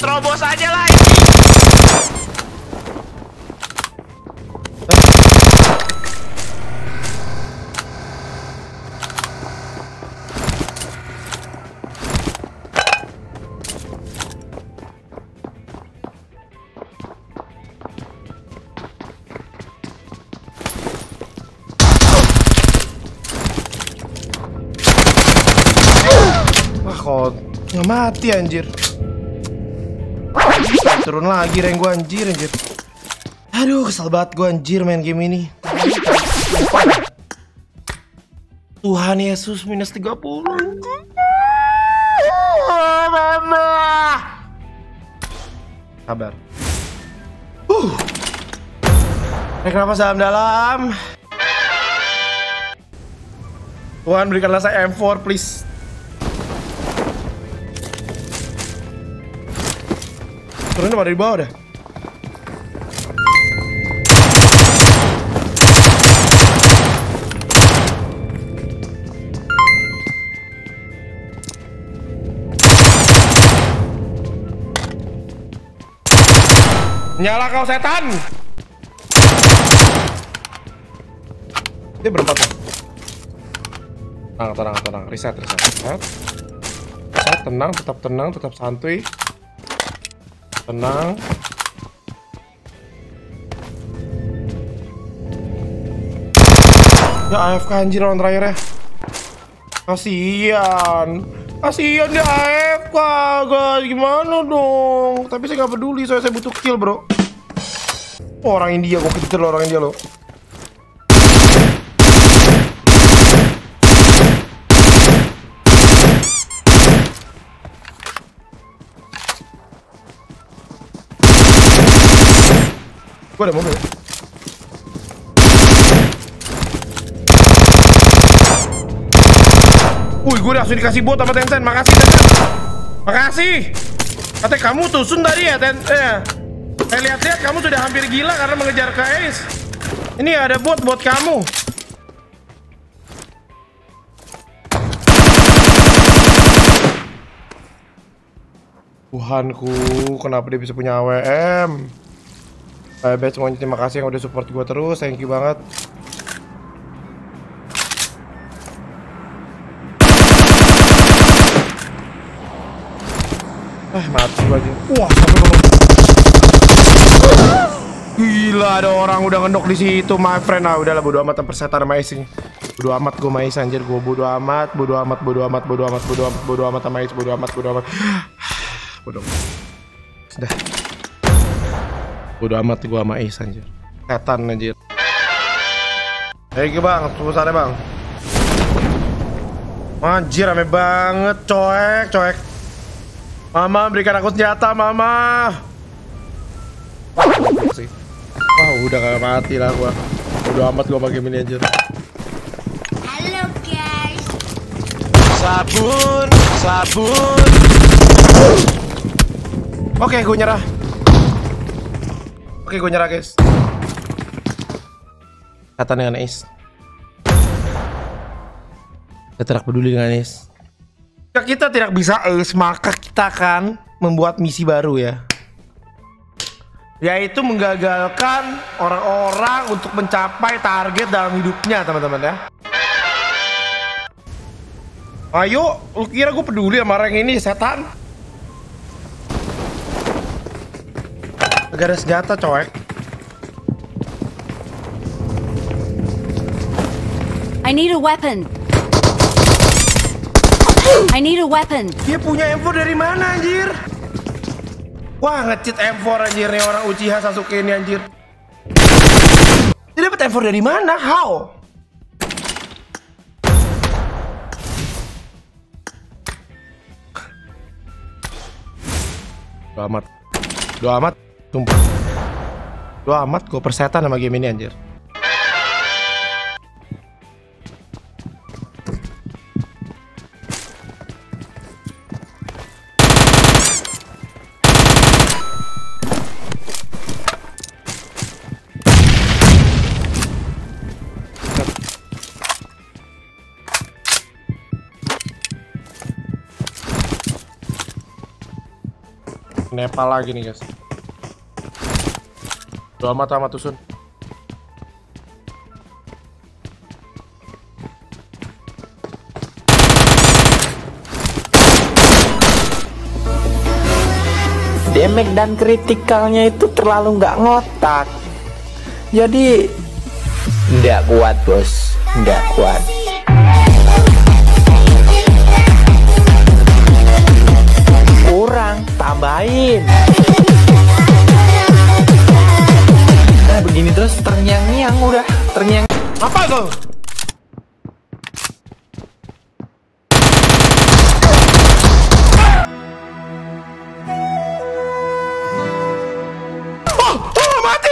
terobos aja lah. Kok nggak mati anjir. Turun lagi rank gua anjir. Aduh kesel banget gua anjir main game ini. Tuhan Yesus minus 30. Mama. Sabar. Kenapa dalam? Tuhan berikanlah saya M4 please. Turun pada di bawah dah. Nyala kau setan. Dia berempat kan? Tenang. Reset. Tenang, tetap santuy. Tenang. Ya AFK anjir orang terakhir ya. Kasian dia AFK guys. Gimana dong? Tapi saya gak peduli soalnya saya butuh kill bro. Oh, orang India, gue kejar loh orang India loh. Gue ada mobil. Wih, gue langsung dikasih bot sama Tencent. Makasih Tencent. Makasih. Katanya kamu tusun tadi ya Saya lihat-lihat kamu sudah hampir gila karena mengejar ke Ace. Ini ada bot buat kamu. Tuhanku, kenapa dia bisa punya AWM? Bye-bye semuanya, terima kasih yang udah support gue terus, thank you banget. Mati gue aja. Wah, sampai ngomong. Gila, ada orang udah ngendok di situ, my friend. Ah, udahlah, bodo amat persetan sama Ace ini. Bodo amat gue sama Ace anjir, gue bodo amat sama Ace, bodo amat. Sudah. Bodo amat gue sama Ace anjir. Setan anjir. Thank you bang, susahnya bang. Anjir rame banget, coek. Mama berikan aku senjata, mama. Wah, udah gak mati lah gua. Bodo amat gua pakai ini anjir. Halo guys. Sabun. Oke, gue nyerah guys. Kata dengan Ace. Kita tidak peduli dengan Ace. Jika kita tidak bisa Ace, maka kita akan membuat misi baru ya. Yaitu menggagalkan orang-orang untuk mencapai target dalam hidupnya teman-teman ya. Ayo, lu kira gue peduli sama rank ini setan? Gak ada senjata coy. I need a weapon. Dia punya M4 dari mana anjir? Wah, nge-cheat M4 anjir nih orang Uchiha Sasuke ini anjir. Dia dapat M4 dari mana? How? Doa amat. Sumpah. Doa amat gue persetan sama game ini anjir. Nepal lagi nih guys. Udah amat tuh Sun. Damage dan kritikalnya itu terlalu nggak ngotak. Jadi nggak kuat bos, nggak kuat. Kurang, tambahin. Nah begini terus terngiang-ngiang udah, terngiang. Apa kau? Mati!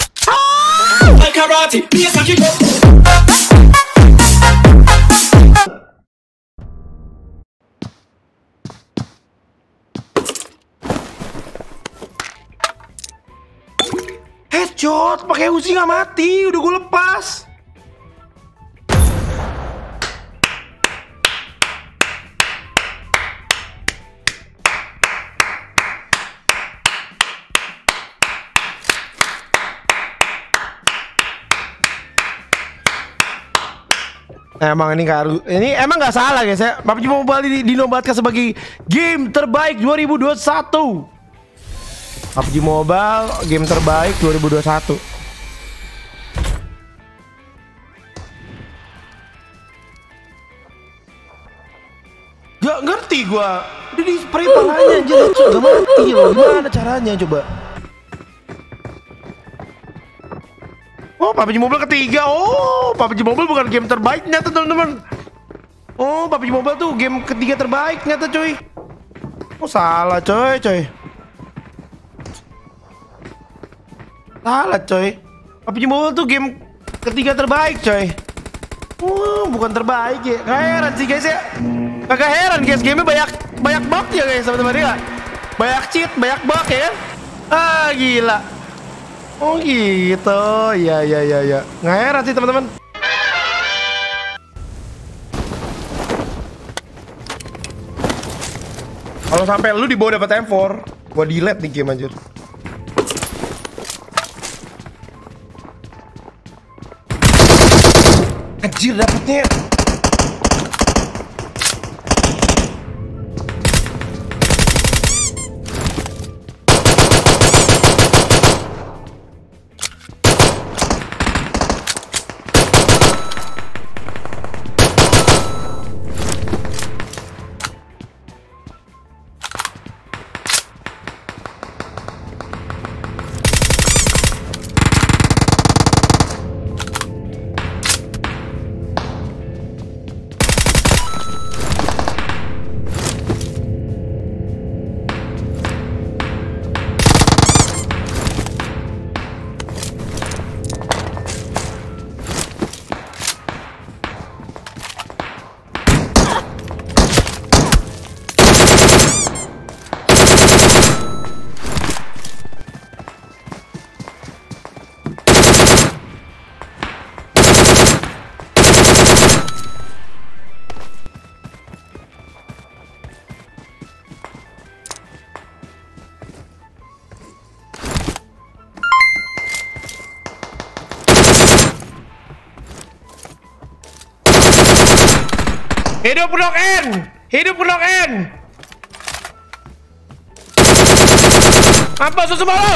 Headshot, pakai Uzi nggak mati, udah gue lepas. Emang ini emang nggak salah guys ya. PUBG Mobile dinobatkan sebagai game terbaik 2021. PUBG Mobile game terbaik 2021. Gak ngerti gua. Udah di spray palanya aja gak mati loh. Gimana caranya coba? Oh, PUBG Mobile ketiga. Oh, PUBG Mobile bukan game terbaik nyata teman-teman. Oh, PUBG Mobile tuh game ketiga terbaik nyata coy. Oh, salah coy. Salah coy. PUBG Mobile tuh game ketiga terbaik coy. Oh, bukan terbaik ya. Gak heran sih guys ya. Kagak heran guys, gamenya banyak bug ya guys teman-teman ya. Banyak cheat, banyak bug ya kan. Ah, gila. Oh gitu, ya. Nggak heran sih teman-teman. Kalau sampai lu dibawa dapat M4, gua delete nih game anjir. Anjir dapetnya. Hidup Knock N! Hidup Knock N! Apa susu malu?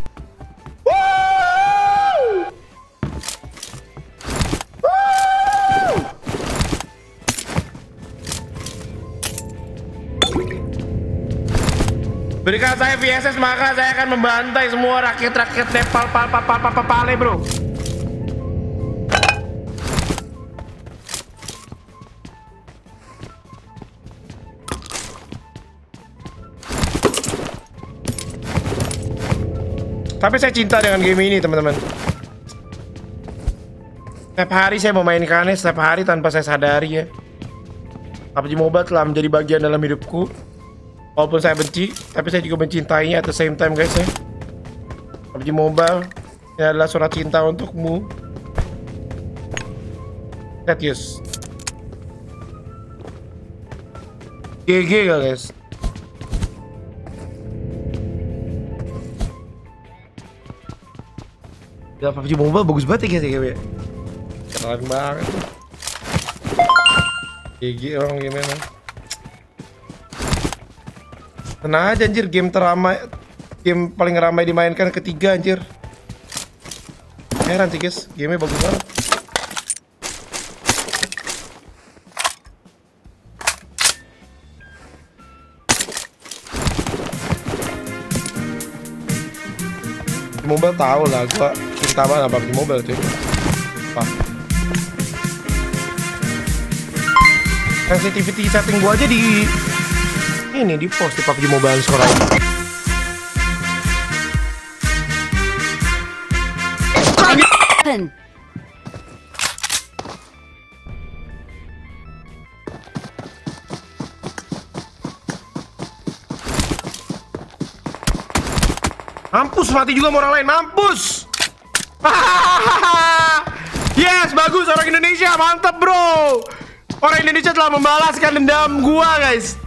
Berikan saya VSS maka saya akan membantai semua rakyat-rakyat Nepal pale bro. Tapi saya cinta dengan game ini teman-teman. Setiap hari saya memainkannya, setiap hari tanpa saya sadari ya. PUBG Mobile telah menjadi bagian dalam hidupku. Walaupun saya benci, tapi saya juga mencintainya at the same time guys ya. PUBG Mobile ini adalah surat cinta untukmu. Yes. GG guys. Ya PUBG Mobile bagus banget ya guys ya. Keren banget. GG orang gimana? Tenang aja anjir, game paling ramai dimainkan ketiga anjir. Heran sih guys, gamenya bagus banget. Mobile tahu lah, gua cinta banget sama PUBG Mobile cuy. Apa? Sensitivity setting gua aja di post di PUBG Mobile sekarang. Weapon. Mampus, mati juga mau orang lain, mampus. Yes, bagus orang Indonesia, mantap bro. Orang Indonesia telah membalaskan dendam gua guys.